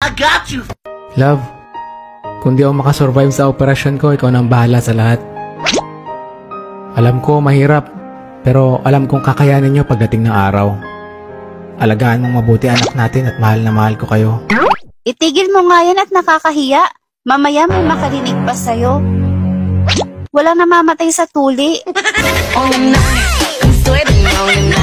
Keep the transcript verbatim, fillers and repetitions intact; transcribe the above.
I got you! Love, kung di ako makasurvive sa operasyon ko, ikaw nang bahala sa lahat. Alam ko, mahirap, pero alam kong kakayanin nyo pagdating ng araw. Alagaan mong mabuti anak natin at mahal na mahal ko kayo. Itigil mo nga yan at nakakahiya. Mamaya may makarinig pa sa'yo. Walang namamatay sa tuli. On the night, I'm sweating on the night.